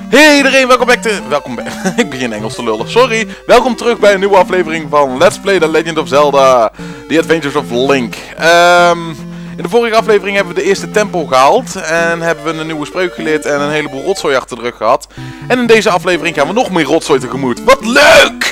Hey iedereen, welkom bij... Ik begin Engels te lullen, sorry. Welkom terug bij een nieuwe aflevering van Let's Play The Legend of Zelda The Adventures of Link. In de vorige aflevering hebben we de eerste tempel gehaald. En hebben we een nieuwe spreuk geleerd en een heleboel rotzooi achter de rug gehad. En in deze aflevering gaan we nog meer rotzooi tegemoet. Wat leuk!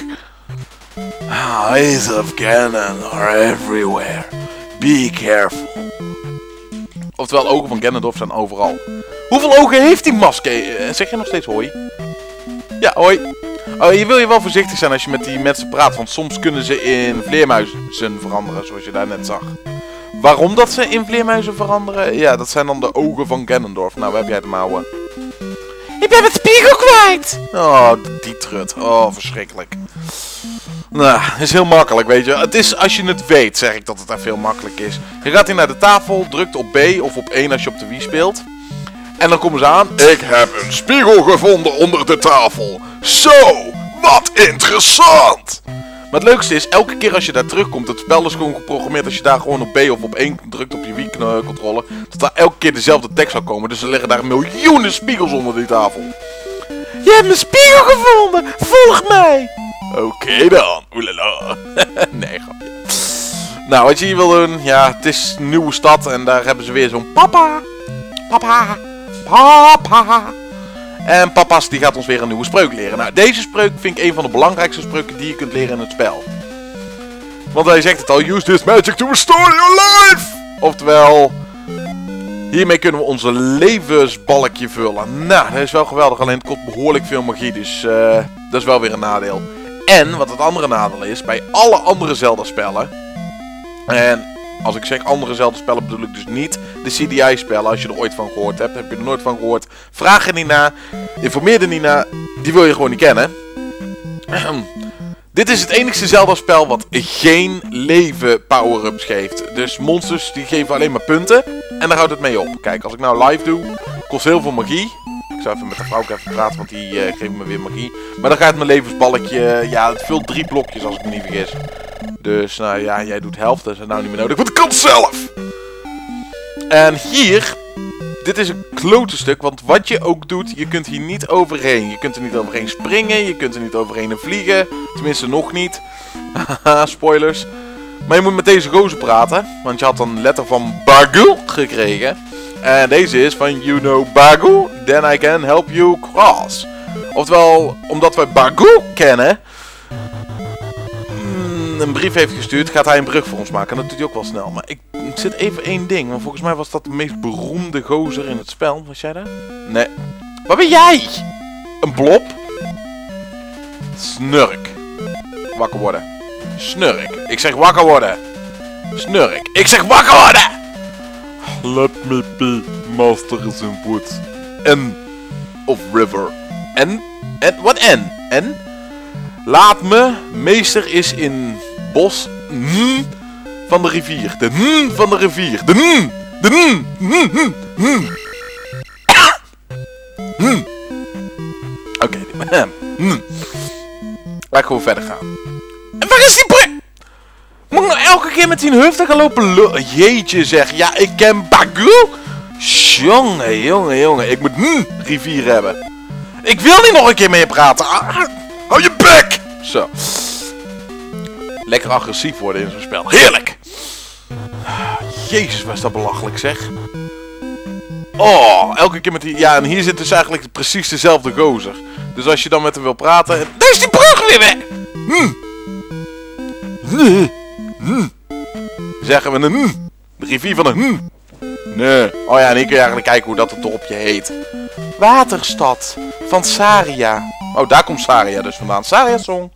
Eyes of Ganon are everywhere. Be careful. Oftewel, ogen van Ganondorf zijn overal. Hoeveel ogen heeft die masker? Zeg je nog steeds hoi? Ja, hoi. Oh, je wil je wel voorzichtig zijn als je met die mensen praat, want soms kunnen ze in vleermuizen veranderen, zoals je daar net zag. Waarom dat ze in vleermuizen veranderen? Ja, dat zijn dan de ogen van Ganondorf. Nou, waar heb jij het mouwen? Ik ben het spiegel kwijt! Oh, die trut. Oh, verschrikkelijk. Nou, is heel makkelijk, weet je. Het is, als je het weet, zeg ik dat het echt heel makkelijk is. Je gaat hier naar de tafel, drukt op B of op 1 als je op de Wii speelt. En dan komen ze aan. Ik heb een spiegel gevonden onder de tafel. Zo, wat interessant! Maar het leukste is, elke keer als je daar terugkomt, het spel is gewoon geprogrammeerd als je daar gewoon op B of op 1 drukt op je Wii-controller, dat daar elke keer dezelfde tekst zal komen. Dus er liggen daar miljoenen spiegels onder die tafel. Je hebt mijn spiegel gevonden! Volg mij! Oké dan. Oelala. Nee, grapje. Nou, wat je hier wil doen, ja, het is een nieuwe stad en daar hebben ze weer zo'n papa. Papa. Papa. En papa's die gaat ons weer een nieuwe spreuk leren. Nou, deze spreuk vind ik een van de belangrijkste spreuken die je kunt leren in het spel. Want hij zegt het al, use this magic to restore your life! Oftewel, hiermee kunnen we onze levensbalkje vullen. Nou, dat is wel geweldig, alleen het kost behoorlijk veel magie, dus dat is wel weer een nadeel. En, wat het andere nadeel is, bij alle andere Zelda-spellen, en als ik zeg andere Zelda-spellen bedoel ik dus niet de CDI-spellen, als je er ooit van gehoord hebt. Heb je er nooit van gehoord, vraag er niet naar, informeer er niet naar, die wil je gewoon niet kennen. Dit is het enigste Zelda-spel wat geen leven power-ups geeft. Dus monsters die geven alleen maar punten en daar houdt het mee op. Kijk, als ik nou live doe, kost heel veel magie. Ik zou even met de vrouw even praten, want die geeft me weer magie. Maar dan gaat mijn levensballetje, ja, het vult 3 blokjes als ik me niet vergis. Dus, nou ja, jij doet helft, dat is nou niet meer nodig, want ik kan het zelf! En hier, dit is een klote stuk, want wat je ook doet, je kunt hier niet overheen. Je kunt er niet overheen springen, je kunt er niet overheen vliegen. Tenminste, nog niet. Haha, spoilers. Maar je moet met deze gozer praten, want je had een letter van Bagu gekregen. En deze is van, you know Bagu, then I can help you cross. Oftewel, omdat wij Bagu kennen, een brief heeft gestuurd, gaat hij een brug voor ons maken. En dat doet hij ook wel snel. Maar ik zit even één ding, want volgens mij was dat de meest beroemde gozer in het spel. Was jij daar? Nee. Waar ben jij? Een blob? Snurk. Wakker worden. Snurk. Ik zeg wakker worden. Snurk. Ik zeg wakker worden! Let me be master is in woods. N of river. N? Wat N? N? Laat me, meester is in bos van de rivier. De van de rivier. De Oké, laat ik gewoon verder gaan. En waar is die brug? Moet ik nou elke keer met die hufte gaan lopen jeetje zeg, ja ik ken Bagu. Jongen, jongen, jongen, ik moet rivier hebben. Ik wil niet nog een keer met je praten. Hou je bek! Zo. Lekker agressief worden in zo'n spel. Heerlijk! Jezus, was dat belachelijk zeg. Oh, elke keer met die... Ja, en hier zit dus eigenlijk precies dezelfde gozer. Dus als je dan met hem wil praten... Daar is die brug weer weg! Zeggen we een de rivier van een nee. Oh ja, en hier kun je eigenlijk kijken hoe dat het dorpje heet. Waterstad van Saria. Oh, daar komt Saria dus vandaan. Saria Song.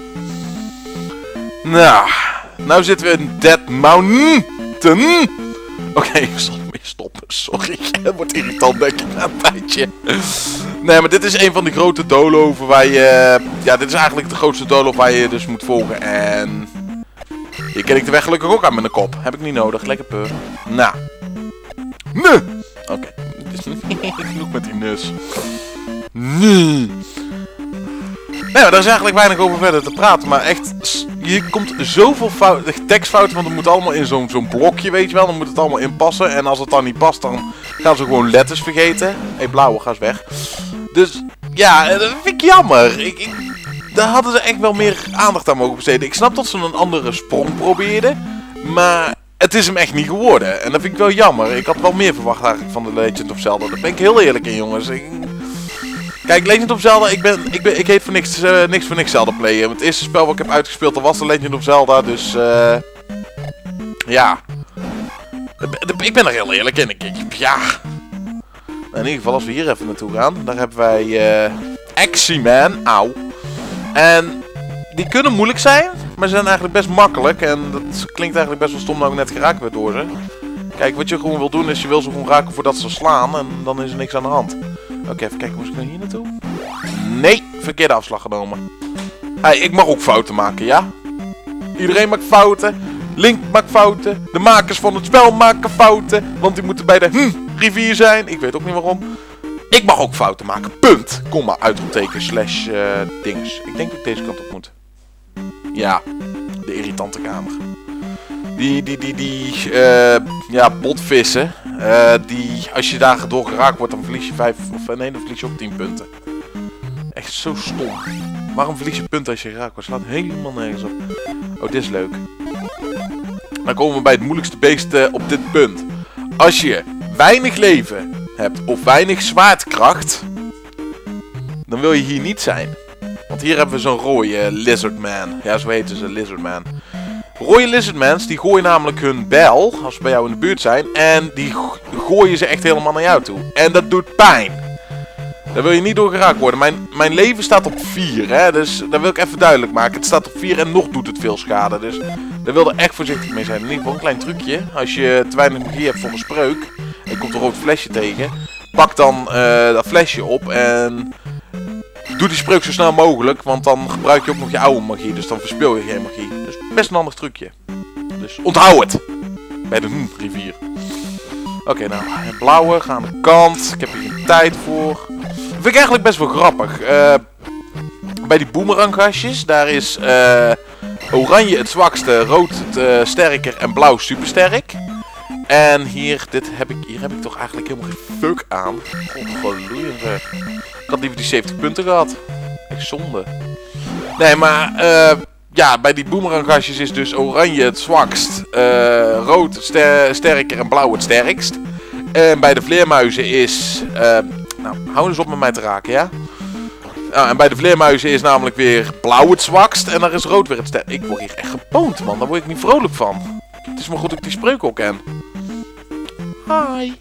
Nou zitten we in Dead Mountain. Oké, ik zal mee stoppen. Sorry, het wordt irritant denk ik na een tijdje. Nee, maar dit is een van die grote doolhoven waar je... Ja, dit is eigenlijk de grootste doolhof waar je dus moet volgen. En... Hier ken ik de weg gelukkig ook aan met een kop. Heb ik niet nodig. Lekker peur. Nou. Nee. Oké. Genoeg met die nus. Nee. Nee, maar daar is eigenlijk weinig over verder te praten. Maar echt, hier komt zoveel tekstfouten. Want het moet allemaal in zo'n blokje, weet je wel. Dan moet het allemaal inpassen. En als het dan niet past, dan gaan ze gewoon letters vergeten. Hé, blauwe, ga eens weg. Dus ja, dat vind ik jammer. Daar hadden ze echt wel meer aandacht aan mogen besteden. Ik snap dat ze een andere sprong probeerden. Maar het is hem echt niet geworden. En dat vind ik wel jammer. Ik had wel meer verwacht eigenlijk van de Legend of Zelda. Daar ben ik heel eerlijk in, jongens. Kijk, Legend of Zelda, ik heet voor niks voor niks Zelda playen. Het eerste spel wat ik heb uitgespeeld, dat was de Legend of Zelda. Dus, ja. Ik ben er heel eerlijk in. Ja. In ieder geval, als we hier even naartoe gaan, daar hebben wij Aximan. Auw. En die kunnen moeilijk zijn, maar ze zijn eigenlijk best makkelijk. En dat klinkt eigenlijk best wel stom dat ik net geraakt werd door ze. Kijk, wat je gewoon wil doen is, je wil ze gewoon raken voordat ze slaan. En dan is er niks aan de hand. Oké, even kijken, hoe ik nou hier naartoe? Nee, verkeerde afslag genomen. Hey, ik mag ook fouten maken, ja? Iedereen maakt fouten. Link maakt fouten. De makers van het spel maken fouten. Want die moeten bij de rivier zijn. Ik weet ook niet waarom. Ik mag ook fouten maken. Punt. Komma, uitroepteken, slash dinges. Ik denk dat ik deze kant op moet. Ja, de irritante kamer. Ja, botvissen. Die, als je daar door geraakt wordt, dan verlies je 5, of nee, dan verlies je ook 10 punten. Echt zo stom. Waarom verlies je punten als je geraakt wordt? Slaat helemaal nergens op. Oh, dit is leuk. Dan komen we bij het moeilijkste beest op dit punt. Als je weinig leven hebt of weinig zwaardkracht, dan wil je hier niet zijn. Want hier hebben we zo'n rode lizardman. Ja, zo heten ze, lizardman. Rode lizardmans, die gooien namelijk hun bijl, als ze bij jou in de buurt zijn, en die gooien ze echt helemaal naar jou toe. En dat doet pijn. Daar wil je niet door geraakt worden. Mijn leven staat op 4, hè, dus dat wil ik even duidelijk maken. Het staat op 4 en nog doet het veel schade, dus daar wil je echt voorzichtig mee zijn. In ieder geval een klein trucje. Als je te weinig magie hebt voor een spreuk, en je komt een rood flesje tegen, pak dan dat flesje op en doe die spreuk zo snel mogelijk, want dan gebruik je ook nog je oude magie, dus dan verspil je geen magie. Dus best een handig trucje. Dus onthoud het! Bij de rivier. Oké, nou, het blauwe, ga aan de kant. Ik heb hier geen tijd voor. Dat vind ik eigenlijk best wel grappig. Bij die boemeranggastjes, daar is oranje het zwakste, rood het sterker en blauw supersterk. En hier heb ik toch eigenlijk helemaal geen fuck aan. Ongeloeien zeg. Ik had liever die 70 punten gehad. Echt zonde. Nee, maar ja, bij die boemeranggastjes is dus oranje het zwakst, rood het sterker en blauw het sterkst. En bij de vleermuizen is, nou, hou eens op met mij te raken, ja? En bij de vleermuizen is namelijk weer blauw het zwakst en daar is rood weer het sterkst. Ik word hier echt gepoond, man. Daar word ik niet vrolijk van. Het is maar goed dat ik die spreuk ook ken. Hi.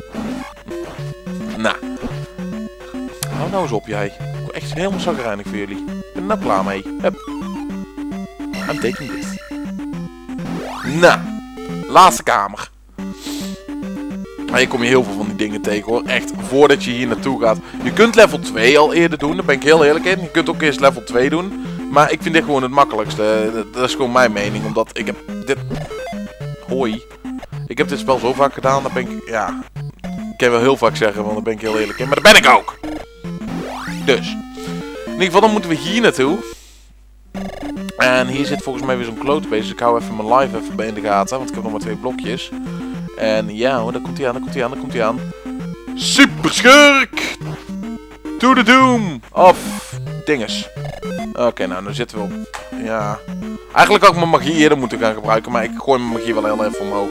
Nou. Hou nou eens op, jij. Ik word echt helemaal zagrijnig voor jullie. Ik ben er nou klaar mee. Hup. I'm taking this. Nou. Laatste kamer. Maar hier kom je heel veel van die dingen tegen, hoor. Echt, voordat je hier naartoe gaat. Je kunt level 2 al eerder doen, daar ben ik heel eerlijk in. Je kunt ook eerst level 2 doen. Maar ik vind dit gewoon het makkelijkste. Dat is gewoon mijn mening, omdat ik heb dit... Hoi. Ik heb dit spel zo vaak gedaan, daar ben ik... Ja... Ik kan wel heel vaak zeggen, want daar ben ik heel eerlijk in. Maar daar ben ik ook! Dus. In ieder geval, dan moeten we hier naartoe. En hier zit volgens mij weer zo'n klootbeest. Dus ik hou even mijn live even bij in de gaten. Want ik heb nog maar 2 blokjes. En ja hoor, daar komt hij aan, daar komt hij aan, daar komt hij aan. Super schurk! To the doom! Of dinges. Oké, nou, nu zitten we op. Ja. Eigenlijk had ik mijn magie eerder moeten gaan gebruiken. Maar ik gooi mijn magie wel heel even omhoog.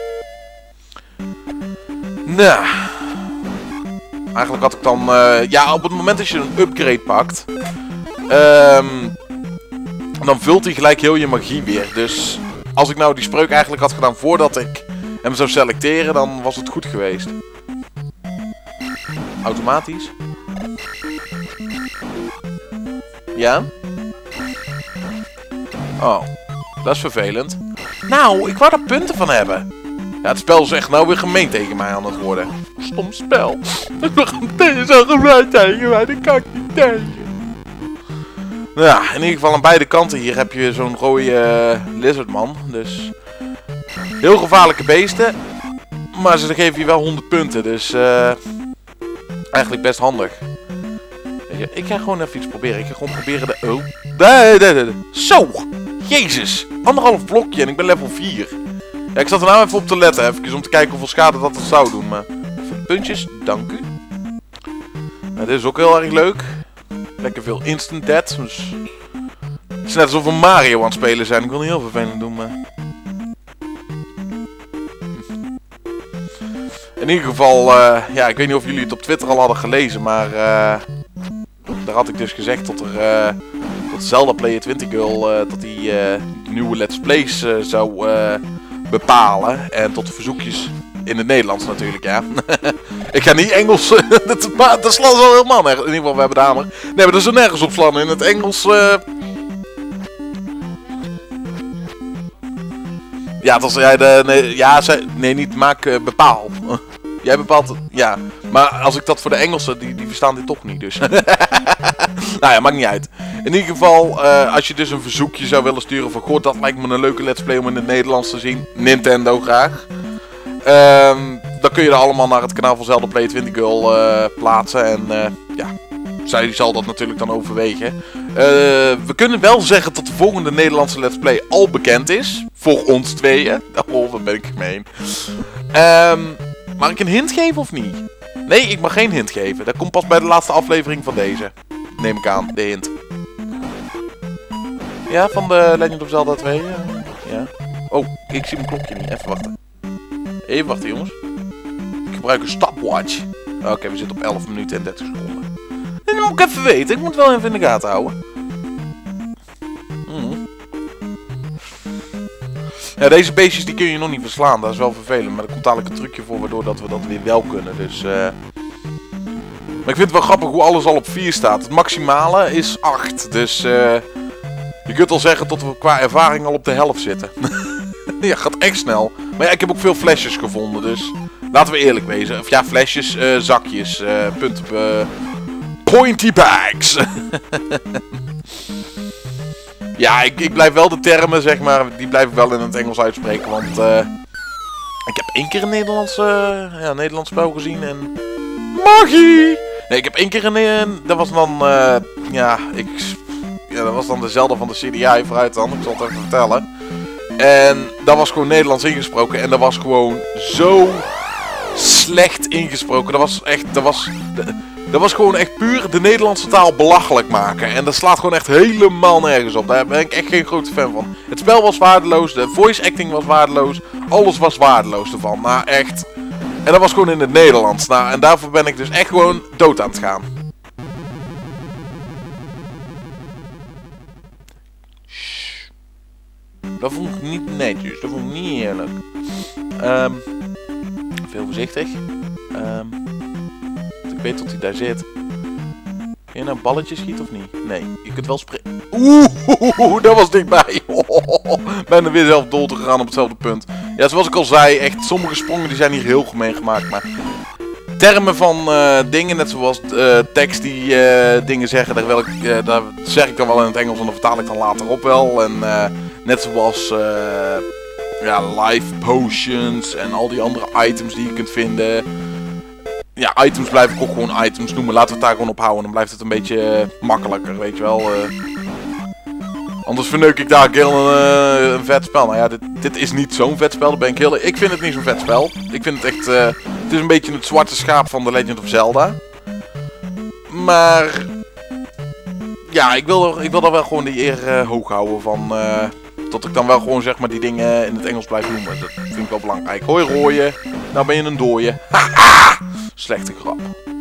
Nou. Eigenlijk had ik dan... ja, op het moment dat je een upgrade pakt... dan vult hij gelijk heel je magie weer. Dus als ik nou die spreuk eigenlijk had gedaan voordat ik hem zou selecteren, dan was het goed geweest. Automatisch. Ja? Oh, dat is vervelend. Nou, ik wou daar punten van hebben. Ja, het spel is echt nou weer gemeen tegen mij aan het worden. Stom spel. Het is al gemeen tegen mij, dat kan ik niet tegen. Ja, in ieder geval aan beide kanten hier heb je zo'n rode lizardman. Dus heel gevaarlijke beesten. Maar ze geven je wel 100 punten, dus eigenlijk best handig. Weet je, ik ga gewoon even iets proberen. Ik ga gewoon proberen de... Oh. Nee. Zo! Jezus! 1,5 blokje en ik ben level 4. Ja, ik zat er nou even op te letten, even om te kijken hoeveel schade dat het zou doen. Maar even de puntjes, dank u. dit is ook heel erg leuk. Lekker veel instant death. Dus het is net alsof we Mario aan het spelen zijn. Ik wil niet heel vervelend doen, maar... In ieder geval, ja, ik weet niet of jullie het op Twitter al hadden gelezen, maar... daar had ik dus gezegd tot Zelda Player 20 Girl, dat die de nieuwe Let's Plays zou bepalen. En tot de verzoekjes in het Nederlands natuurlijk, ja. Ik ga niet Engels, dat slaan ze al helemaal nergens. In ieder geval, we hebben de hamer. Nee, maar dat is er nergens op slaan. In het Engels... Ja, dat is... Nee, niet maak, bepaal. Jij bepaalt het, ja. Maar als ik dat voor de Engelsen, die verstaan dit toch niet, dus. Nou ja, maakt niet uit. In ieder geval, als je dus een verzoekje zou willen sturen van... Goh, dat lijkt me een leuke Let's Play om in het Nederlands te zien. Nintendo graag. Dan kun je er allemaal naar het kanaal van Zelda Play 20 Girl plaatsen. En ja, zij zal dat natuurlijk dan overwegen. We kunnen wel zeggen dat de volgende Nederlandse Let's Play al bekend is. Voor ons tweeën. Oh, wat ben ik gemeen. Mag ik een hint geven of niet? Nee, ik mag geen hint geven. Dat komt pas bij de laatste aflevering van deze. Neem ik aan, de hint. Ja, van de Legend of Zelda 2. Ja. Oh, ik zie mijn klokje niet. Even wachten. Even wachten, jongens. Ik gebruik een stopwatch. Oké, we zitten op 11 minuten en 30 seconden. En dat moet ik even weten. Ik moet wel even in de gaten houden. Ja, deze beestjes die kun je nog niet verslaan. Dat is wel vervelend. Maar er komt dadelijk een trucje voor waardoor dat we dat weer wel kunnen. Dus, maar ik vind het wel grappig hoe alles al op 4 staat. Het maximale is 8. Dus je kunt al zeggen dat we qua ervaring al op de helft zitten. Ja, gaat echt snel. Maar ja, ik heb ook veel flesjes gevonden. Dus laten we eerlijk wezen. Of ja, flesjes, zakjes, pointy bags. Ja, ik blijf wel de termen, zeg maar, die blijf ik wel in het Engels uitspreken, want ik heb 1 keer een Nederlands spel gezien en... Magie! Nee, ik heb 1 keer dat was dan, dat was dan de Zelda van de CDI, vooruit dan, ik zal het even vertellen. En dat was gewoon Nederlands ingesproken en dat was gewoon zo slecht ingesproken, dat was gewoon echt puur de Nederlandse taal belachelijk maken. En dat slaat gewoon echt helemaal nergens op. Daar ben ik echt geen grote fan van. Het spel was waardeloos, de voice acting was waardeloos. Alles was waardeloos ervan. Nou, echt. En dat was gewoon in het Nederlands. Nou, en daarvoor ben ik dus echt gewoon dood aan het gaan. Shh. Dat vond ik niet netjes. Dat vond ik niet eerlijk. Veel voorzichtig. Ik weet dat hij daar zit. Kun je nou balletjes schieten of niet? Nee, je kunt wel springen. Oeh, dat was dichtbij. Ben er weer zelf dood te gegaan op hetzelfde punt. Ja, zoals ik al zei, echt sommige sprongen die zijn hier heel gemeen gemaakt. Maar termen van dingen, net zoals tekst die dingen zeggen, daar zeg ik dan wel in het Engels en dan vertaal ik dan later op wel. En net zoals life potions en al die andere items die je kunt vinden. Ja, items blijf ik ook gewoon items noemen. Laten we het daar gewoon op houden. Dan blijft het een beetje makkelijker, weet je wel. Anders verneuk ik daar heel een vet spel. Nou ja, dit is niet zo'n vet spel. Ik vind het niet zo'n vet spel. Ik vind het echt... het is een beetje het zwarte schaap van The Legend of Zelda. Maar... ja, ik wil daar wel gewoon die eer hoog houden van... dat ik dan wel gewoon zeg maar die dingen in het Engels blijf noemen. Dat vind ik wel belangrijk. Hoi rooie. Nou ben je een dooie. Haha! Slechte grap.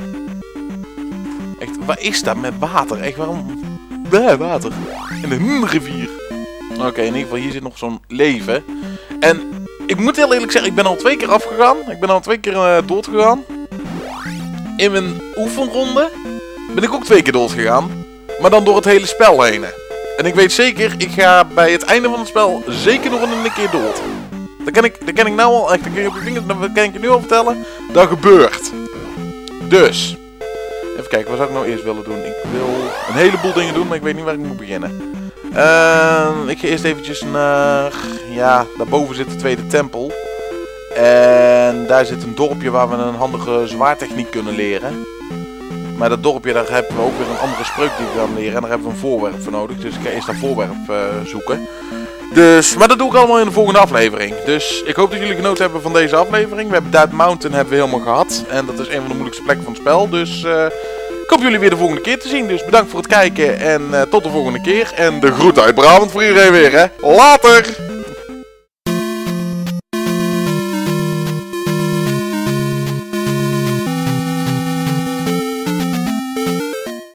Echt, waar is dat met water? Echt, waarom? Water. In de rivier. Oké, in ieder geval, hier zit nog zo'n leven. En ik moet heel eerlijk zeggen, ik ben al 2 keer afgegaan. Ik ben al 2 keer doodgegaan. In mijn oefenronde ben ik ook 2 keer doodgegaan. Maar dan door het hele spel heen. En ik weet zeker, ik ga bij het einde van het spel zeker nog een keer dood. Dat ken ik nou al, echt, dat kan ik je nu al vertellen. Dat gebeurt. Dus. Even kijken, wat zou ik nou eerst willen doen? Ik wil een heleboel dingen doen, maar ik weet niet waar ik moet beginnen. Ik ga eerst eventjes naar... ja, daarboven zit de tweede tempel. En daar zit een dorpje waar we een handige zwaartechniek kunnen leren. Maar dat dorpje, daar hebben we ook weer een andere spreuk die we gaan leren. En daar hebben we een voorwerp voor nodig. Dus ik ga eerst dat voorwerp zoeken. Dus, maar dat doe ik allemaal in de volgende aflevering. Dus ik hoop dat jullie genoten hebben van deze aflevering. We hebben Dead Mountain hebben we helemaal gehad. En dat is een van de moeilijkste plekken van het spel. Dus Ik hoop jullie weer de volgende keer te zien. Dus bedankt voor het kijken en tot de volgende keer. En de groet uit Brabant voor iedereen weer, hè. Later!